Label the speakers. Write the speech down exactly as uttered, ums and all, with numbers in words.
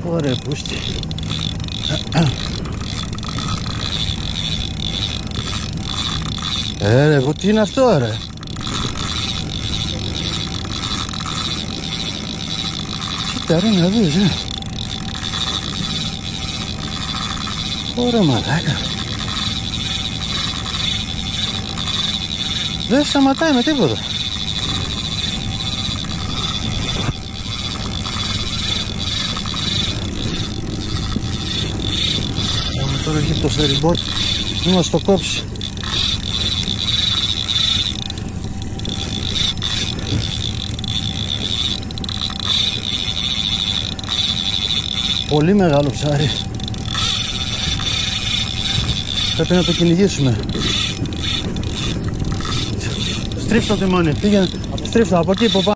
Speaker 1: Ωραία πούστη. Ε ρε, τι είναι αυτό ρε. Κοίτα ρε να δεις ρε. Ωραία μαλάκα. Δεν σταματάει με τίποτα. Τώρα έχει το φεριμπότ, μην μας το κόψει. Πολύ μεγάλο ψάρι. Πρέπει να το κυνηγήσουμε. Στρίψτε το τιμόνι, πήγαινε, στρίψτε από εκεί που πάμε.